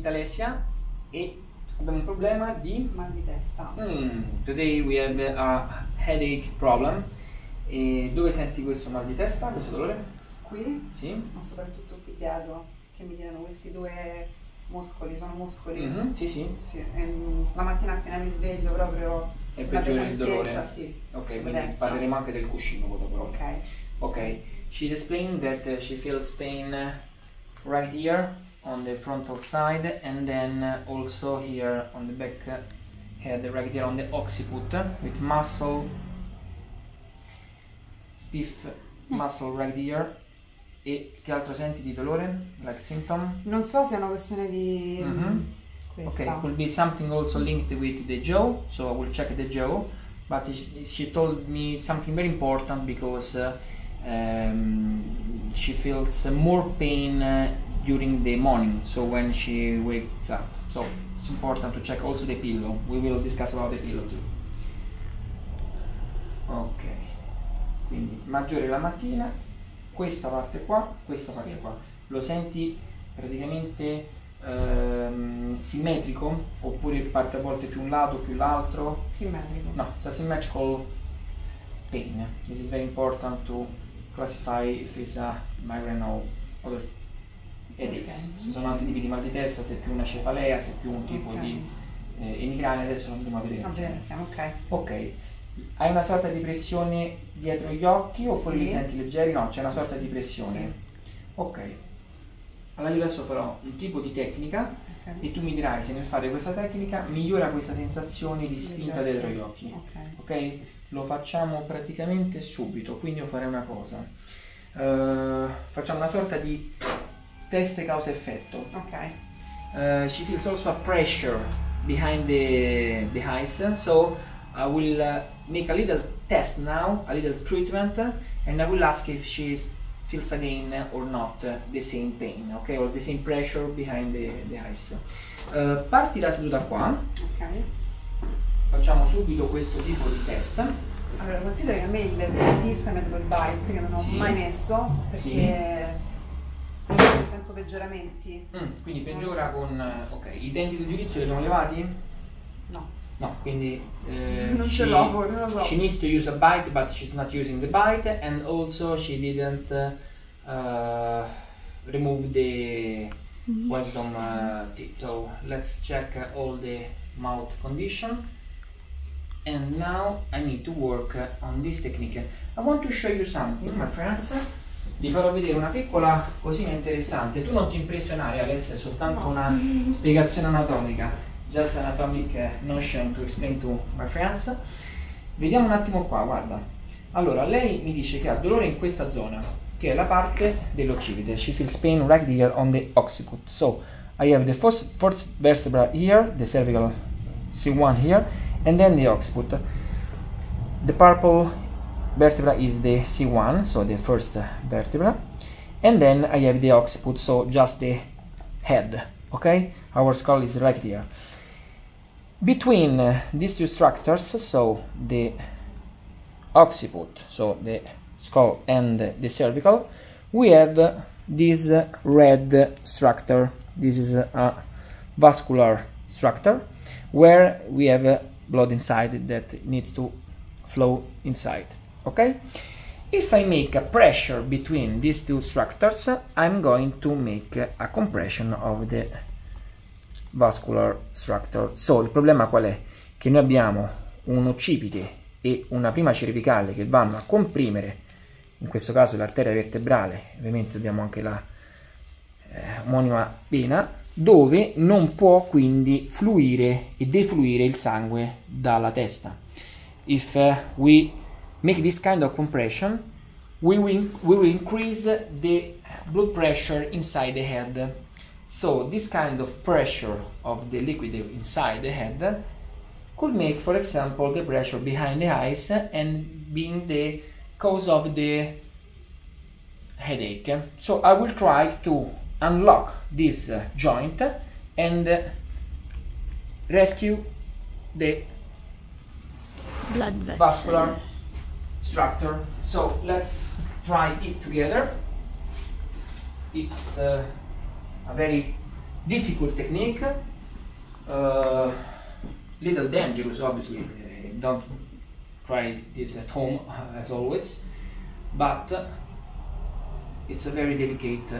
sentita Alessia e abbiamo un problema di mal di testa. Today we have a headache problem. E dove senti questo mal di testa, questo dolore? Qui? Sì. Ma soprattutto qui dietro, che mi dicono questi due muscoli, sono muscoli. Sì, sì. Sì. La mattina appena mi sveglio proprio È peggiore il dolore? Sì. Ok, quindi parleremo anche del cuscino però. Ok. Ok, she explained that she feels pain right here on the frontal side and then also here on the back head, right here on the occiput with muscle, stiff muscle right here. E che altro senti di dolore? Like symptom? Non so se è una questione di questa. Ok, could be something also linked with the jaw, so I will check the jaw, but she told me something very important because she feels more pain during the morning, so when she wakes up. So it's important to check also the pillow. We will discuss about the pillow too. Ok, quindi maggiore la mattina, questa parte qua, questa parte qua. Lo senti praticamente simmetrico oppure parte a volte più un lato più l'altro? Simmetrico. No, it's a symmetrical pain. This is very important to classify if it's a migraine or other headaches. Ci sono altri tipi di mal di testa, se è più una cefalea, se è più un tipo di emicrania, adesso lo andiamo a vedere insieme. Ok. Hai una sorta di pressione dietro gli occhi oppure li senti leggeri? No, c'è una sorta di pressione. Ok. Allora io adesso farò un tipo di tecnica e tu mi dirai se nel fare questa tecnica migliora questa sensazione di spinta dietro gli occhi. Ok? Lo facciamo praticamente subito, quindi io farei una cosa. Facciamo una sorta di test causa-effetto. She feels also a pressure behind the eyes, so I will make a little test now, a little treatment, and I will ask if she feels again or not the same pain, okay, or the same pressure behind the eyes. Parti da seduta qua. Facciamo subito questo tipo di test. Allora, considero che a me il dentista mi ha dato il bite, che non ho mai messo, perché sento peggioramenti. Quindi peggiora con... ok, i denti del giudizio li abbiamo levati? No. No, quindi non ce l'ho, non lo so. She needs to use a bite, but she's not using the bite, and also she didn't remove the wisdom teeth. So let's check all the mouth condition. And now I need to work on this technique. I want to show you something, my friends. Vi farò vedere una piccola cosina interessante. Tu non ti impressionare, Alessia, è soltanto una spiegazione anatomica. Just anatomic notion to explain to my friends. Vediamo un attimo qua, guarda. Allora, lei mi dice che ha dolore in questa zona, che è la parte dell'occipite. She feels pain right here on the occiput. So, I have the fourth vertebra here, the cervical C1 here, and then the occiput. The purple vertebra is the C1, so the first vertebra. And then I have the occiput, so just the head, okay? Our skull is right here. Between these two structures, so the occiput, so the skull and the cervical, we have this red structure. This is a vascular structure where we have blood inside that needs to flow inside. Okay? If I make a pressure between these two structures, I'm going to make a compression of the vascular structure. So, il problema qual è? Che noi abbiamo un occipite e una prima cervicale che vanno a comprimere, in questo caso l'arteria vertebrale, ovviamente abbiamo anche la omonima vena, dove non può quindi fluire e defluire il sangue dalla testa. If we make this kind of compression, we will increase the blood pressure inside the head. So this kind of pressure of the liquid inside the head could make, for example, the pressure behind the eyes and being the cause of the headache. So I will try to unlock this joint and rescue the blood vascular structure. So let's try it together. It's a very difficult technique, little dangerous obviously, don't try this at home as always, but it's a very delicate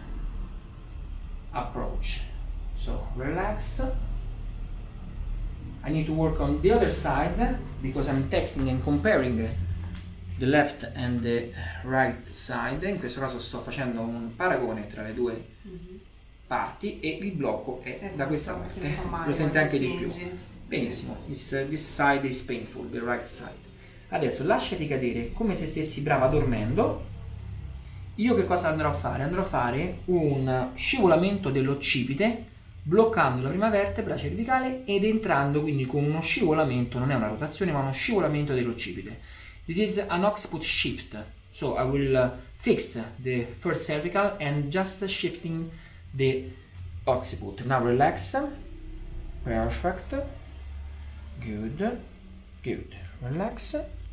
approach. So relax. I need to work on the other side because I'm testing and comparing the left and the right side. In questo caso sto facendo un paragone tra le due parti e il blocco è da questa parte. Lo sente anche di più. Benissimo. This side is painful, the right side. Adesso lasciati cadere come se stessi brava dormendo. Io che cosa andrò a fare? Andrò a fare un scivolamento dell'occipite bloccando la prima vertebra cervicale ed entrando quindi con uno scivolamento, non è una rotazione ma uno scivolamento dell'occipite. This is an occiput shift, so I will fix the first cervical and just shifting the occiput. Now relax, perfect, good, good, relax,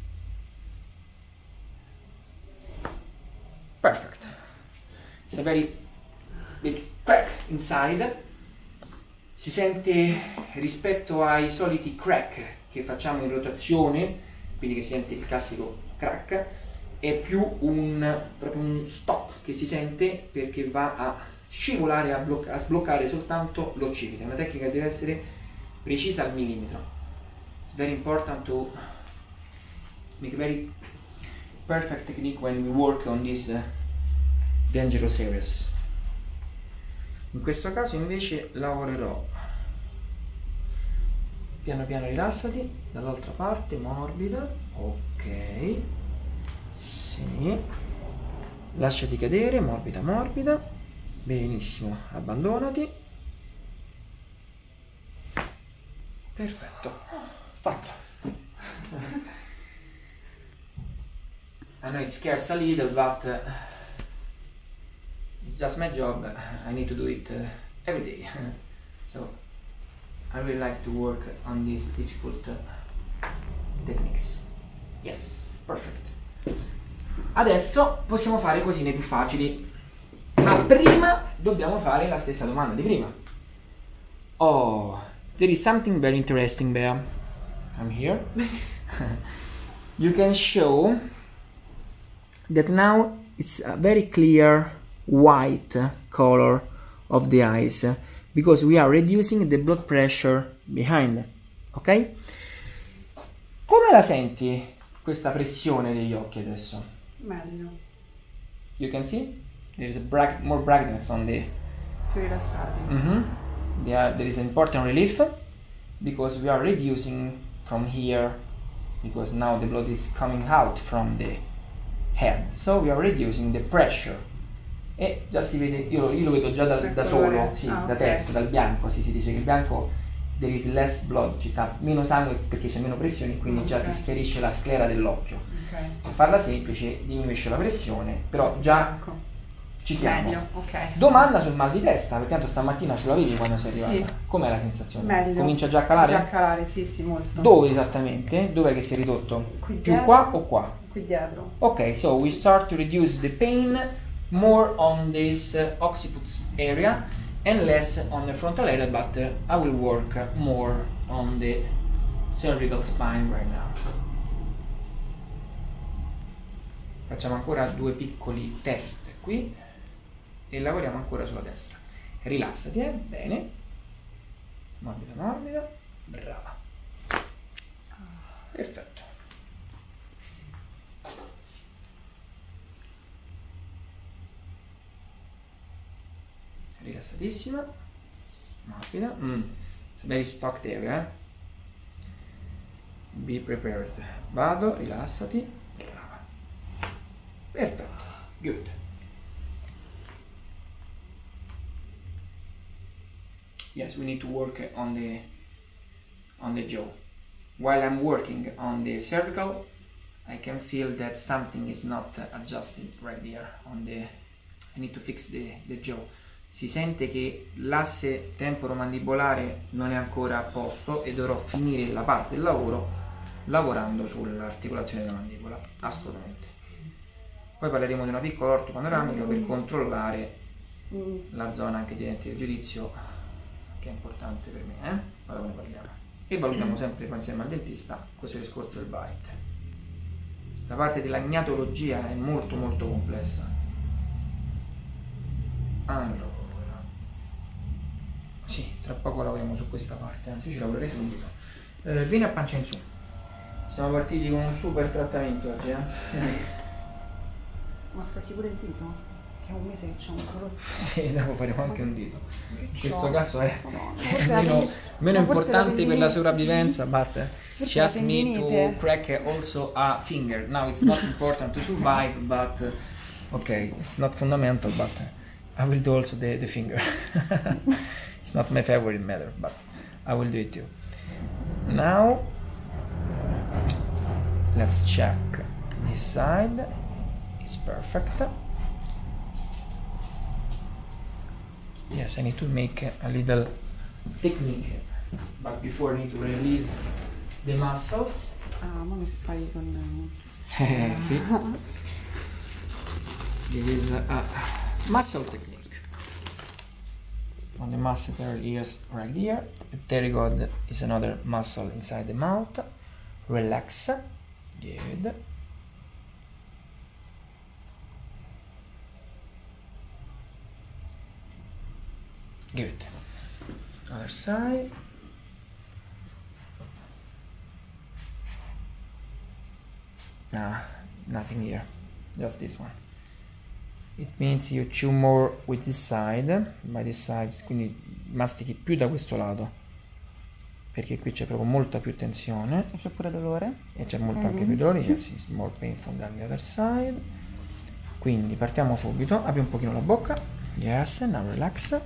perfect. It's a very big crack inside. Si sente rispetto ai soliti crack che facciamo in rotazione, quindi che si sente il classico crack, è più proprio un stop che si sente perché va a scivolare, a sbloccare soltanto l'occipite. Una tecnica che deve essere precisa al millimetro. It's very important to make a very perfect technique when we work on these dangerous areas. In questo caso invece lavorerò piano piano, rilassati, dall'altra parte morbida, ok, sì, lasciati cadere, morbida morbida, benissimo, abbandonati, perfetto, fatto. I know it scares a little, but it's just my job. I need to do it every day. So I really like to work on these difficult techniques. Yes, perfect. Adesso possiamo fare cosine più facili, ma prima dobbiamo fare la stessa domanda di prima. Oh, there is something very interesting there. I'm here. You can show that now it's a very clear white color of the eyes because we are reducing the blood pressure behind, ok? Come la senti questa pressione degli occhi adesso? Meglio. You can see there is a more brightness on the... Più rilassati. There is an important relief because we are reducing from here because now the blood is coming out from the head, so we are reducing the pressure. E già si vede, io lo vedo già da solo, sì, da okay. testa, dal bianco, sì, si dice che il bianco there is less blood, ci sta meno sangue perché c'è meno pressione, quindi già si schiarisce la sclera dell'occhio. Per farla semplice diminuisce la pressione, però già ci siamo. Meglio, ok. Domanda sul mal di testa, perché tanto stamattina ce l'avevi quando sei arrivata. Sì. Com'è la sensazione? Meglio. Comincia già a calare? Già a calare, sì, sì, molto. Dove esattamente? Dov'è che si è ridotto? Qui Più dietro. qua o qua? Qui dietro. Ok, so we start to reduce the pain more on this occiput area and less on the frontal area, but I will work more on the cervical spine right now. Facciamo ancora due piccoli test qui e lavoriamo ancora sulla destra. Rilassati, bene, morbida morbida, brava, perfetto. Rilassatissima, morbida, very stocked area, be prepared. Vado, rilassati, brava, perfetto, good. Yes, we need to work on the jaw. While I'm working on the cervical, I can feel that something is not adjusted right there on the. I need to fix the jaw. Si sente che l'asse temporomandibolare non è ancora a posto e dovrò finire la parte del lavoro lavorando sull'articolazione della mandibola, assolutamente. Poi parleremo di una piccola ortopanoramica per controllare la zona anche di denti del giudizio, che è importante per me, ma dopo ne parliamo. E valutiamo sempre poi insieme al dentista questo discorso del bite. La parte della gnatologia è molto molto complessa. Allora, sì, tra poco lavoriamo su questa parte, anzi ci lavorerei subito. Vieni a pancia in su. Siamo partiti con un super trattamento oggi, Ma scocchi pure il dito? Che è un mese che c'è un dolore. Sì, dopo faremo anche un dito. In questo caso è meno importante per la sopravvivenza, but she asked me to crack also a finger. Now it's not important to survive, but okay, it's not fundamental, but I will do also the finger. It's not my favorite matter, but I will do it too. Now let's check this side. It's perfect. Yes, I need to make a little technique, but before I need to release the muscles. Ah, ma mi si fai con... Sì. This is a muscle technique. On the masseter ears right here. The pterygod is another muscle inside the mouth. Relax. Good. Good. Other side. Nah, nothing here. Just this one. It means you chew more with this side, by this side, quindi mastichi più da questo lato, perché qui c'è proprio molta più tensione. C'è pure dolore. E c'è molto anche più dolore. Yes, it's more painful than the other side. Quindi partiamo subito. Apri un pochino la bocca. Yes, now relax.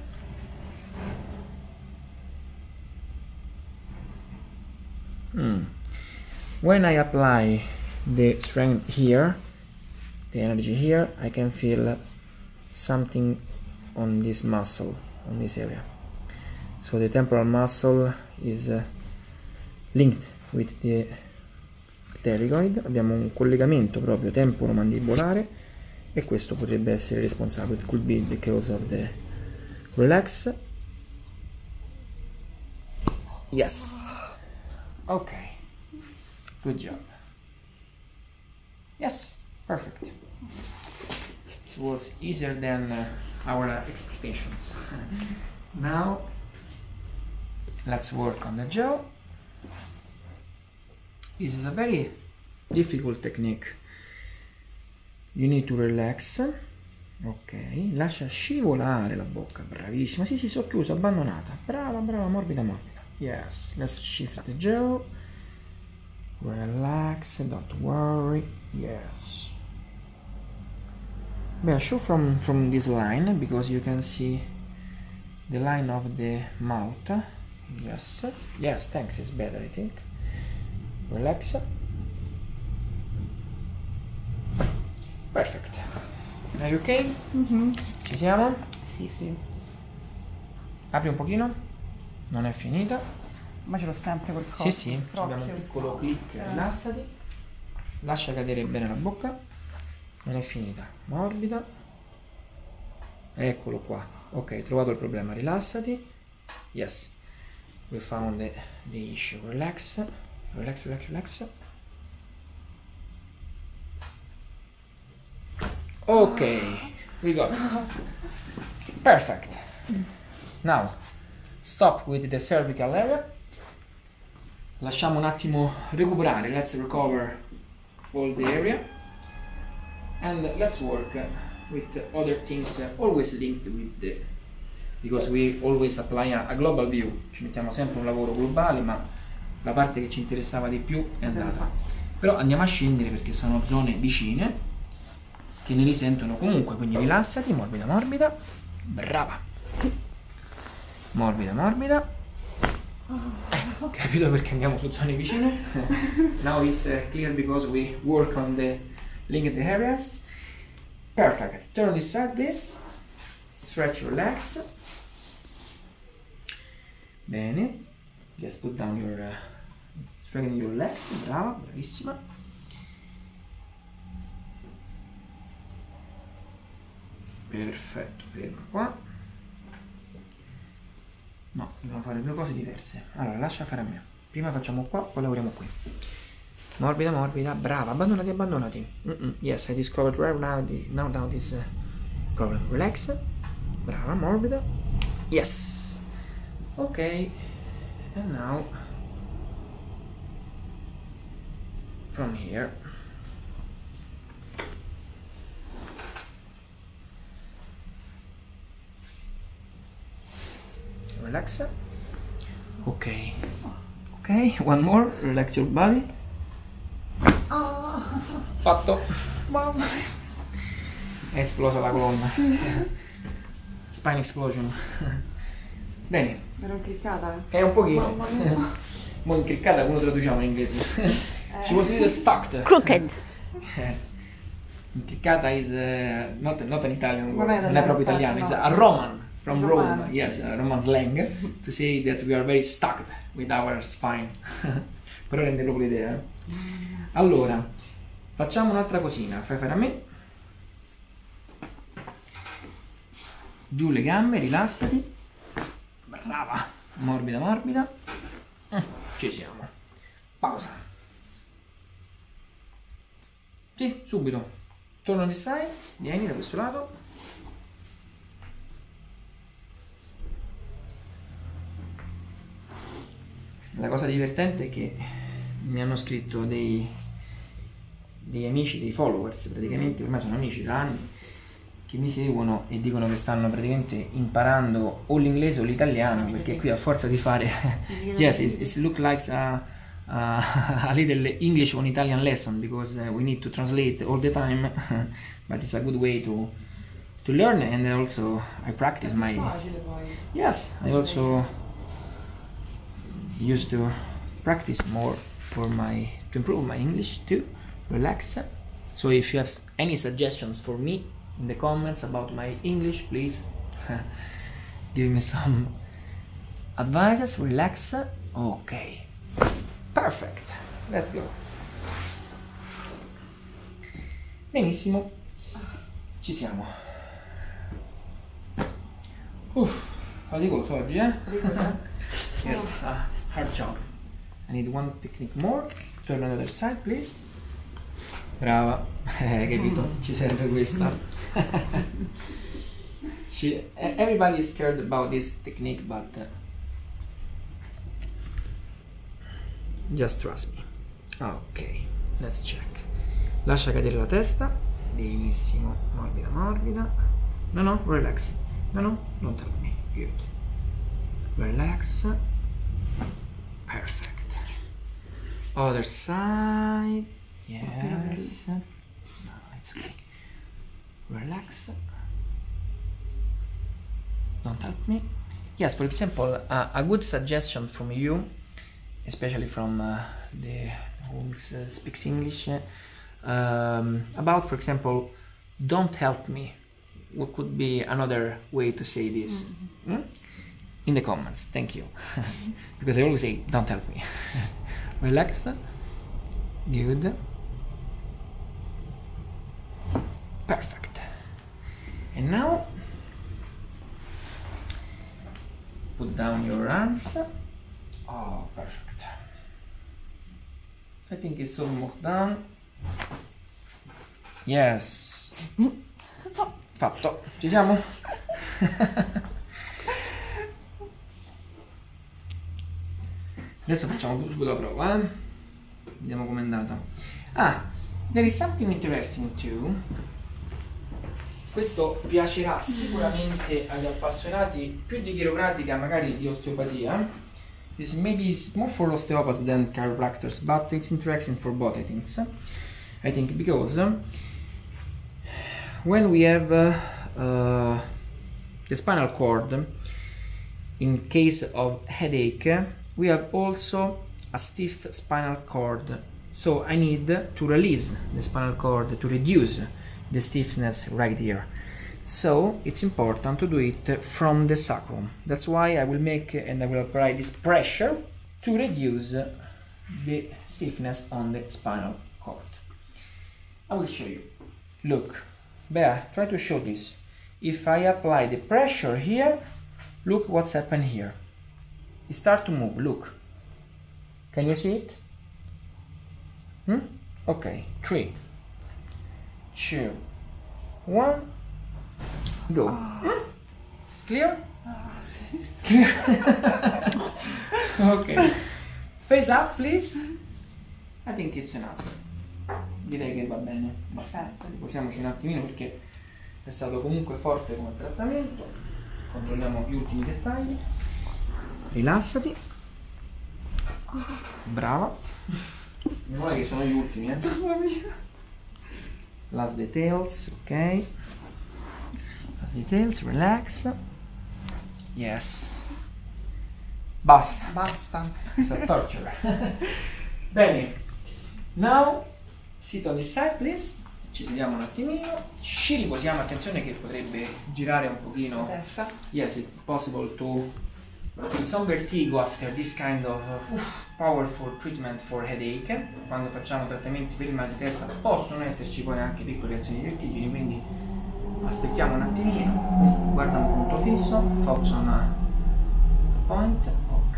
When I apply the strength here, the energy here, I can feel something on this muscle, on this area. So the temporal muscle is linked with the pterygoid. Abbiamo un collegamento proprio temporomandibolare e questo potrebbe essere responsabile. It could be because of the relax. Yes. Okay. Good job. Yes. Perfect. It was easier than our expectations. Now let's work on the jaw. This is a very difficult technique. You need to relax. Ok, lascia scivolare la bocca, bravissima. Sì, sì, socchiusa, abbandonata. Brava, brava, morbida, morbida. Yes, let's shift the jaw. Relax, don't worry. Yes. Well, show from this line, because you can see the line of the mouth. Yes, yes, thanks, it's better, I think. Relax. Perfect. Are you okay? Ci siamo? Sì, sì. Apri un pochino. Non è finita. Ma ce l'ho sempre col corpo. Sì, sì, abbiamo un piccolo clic, rilassati. Lascia cadere bene la bocca. Non è finita. Morbida. Eccolo qua. Ok, trovato il problema. Rilassati. Yes. We found the issue. Relax. Relax, relax, relax. Ok, we got it. Perfect. Now, stop with the cervical area. Lasciamo un attimo recuperare. Let's recover all the area. And let's work with other things always linked with the, because we always apply a global view. Ci mettiamo sempre un lavoro globale, ma la parte che ci interessava di più è andata. Però andiamo a scendere perché sono zone vicine che ne risentono comunque, quindi rilassati, morbida morbida, brava, morbida morbida. Capito perché andiamo su zone vicine. Now it's clear because we work on the linked areas. Perfect. Turn this side, please. Stretch your legs. Bene. Just put down your straighten your legs. Brava, bravissima. Perfetto, fermo qua. No, dobbiamo fare due cose diverse. Allora, lascia fare a me. Prima facciamo qua, poi lavoriamo qui. Morbida, morbida, brava, abbandonati, abbandonati. Yes, I discovered right now this problem. Relax. Brava, morbida. Yes. Ok. And now from here relax. Ok. Ok, one more. Relax your body. Fatto. Mamma. È esplosa la colonna. Sì. Spine explosion. Bene. Ero cliccata? È un pochino. Mamma mia. Mo' incriccata, come lo traduciamo in inglese? She was a little stuck. Crooked. Incriccata is not an Italian word, non è proprio italiano, no. it's a Roman from Roman. Rome. Yes, a Roman slang to say that we are very stuck with our spine. Però rende proprio l'idea. Allora, facciamo un'altra cosina. Fai fare a me. Giù le gambe, rilassati. Brava. Morbida, morbida. Ci siamo. Pausa. Sì, subito. Torno di side. Vieni da questo lato. La cosa divertente è che mi hanno scritto degli amici, dei followers, praticamente ormai sono amici da anni, che mi seguono e dicono che stanno praticamente imparando o l'inglese o l'italiano, perché qui a forza di fare yes, it looks like a little English or Italian lesson, because we need to translate all the time, but it's a good way to learn, and also I practice my yes, I also used to practice more to improve my English too. Relax. So if you have any suggestions for me in the comments about my English, please give me some advices. Relax. Okay, perfect, let's go. Benissimo, ci siamo. Faticoso oggi, eh? Yes, hard job. I need one technique more. Turn on the other side, please. Brava, capito? Ci serve questa. Everybody is scared about this technique, but just trust me. Ok, let's check. Lascia cadere la testa. Benissimo, morbida, morbida. No, relax. No, don't tell me. Good. Relax. Perfect. Other side. Yes. No, it's okay. Relax. Don't help me. Yes, for example, a good suggestion from you, especially from the who speaks English, about, for example, don't help me. What could be another way to say this? In the comments, thank you. Because I always say, don't help me. Relax. Good. Perfect. And now, put down your hands. Oh, perfect. I think it's almost done. Yes. Fatto. Ci siamo? Adesso facciamo subito la prova, eh? Vediamo com'è andata. There is something interesting too. Questo piacerà sicuramente agli appassionati più di chiropratica, magari di osteopatia. This maybe is more for osteopaths than chiropractors, but it's interesting for both, I think, because when we have the spinal cord, in case of headache, we have also a stiff spinal cord. So I need to release the spinal cord to reduce the stiffness right here. So it's important to do it from the sacrum. That's why I will make and I will apply this pressure to reduce the stiffness on the spinal cord. I will show you. Look, Bea, try to show this. if I apply the pressure here, look what's happened here. It start to move, look. Can you see it? Okay, 3, 2, 1, go. It's clear? Clear? Ok. Face up, please. I think it's enough. Direi che va bene abbastanza. Riposiamoci un attimino perché è stato comunque forte come trattamento. Controlliamo gli ultimi dettagli. Rilassati. Brava. Non è che sono gli ultimi, Last details, ok. Last details, relax. Yes. Basta. Basta. It's a torture. Bene. Now, sit on this side, please. Ci sediamo un attimino. Ci riposiamo. Attenzione che potrebbe girare un pochino. Testa. Yes, it's possible to feel some vertigo after this kind of powerful treatment for headache. Quando facciamo trattamenti per il mal di testa possono esserci poi anche piccole reazioni di vertigini, quindi aspettiamo un attimino, guarda un punto fisso, focus on a point, ok.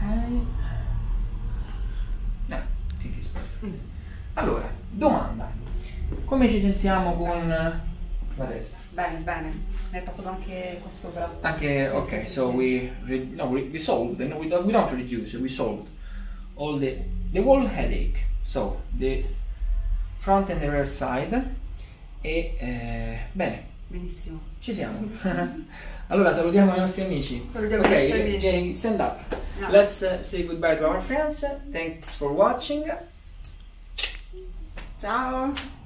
I think it's perfect. Allora, domanda, come ci sentiamo con la testa? Bene, bene. Ne è passato anche questo però. Anche, Sì, ok, sì, so sì. we solved, and we don't reduce, we solved all the whole headache. So the front and the rear side. E bene, Benissimo. ci siamo. Allora salutiamo i nostri amici. Salutiamo i nostri amici. Okay, stand up. Yeah. Let's say goodbye to our friends. Thanks for watching. Ciao.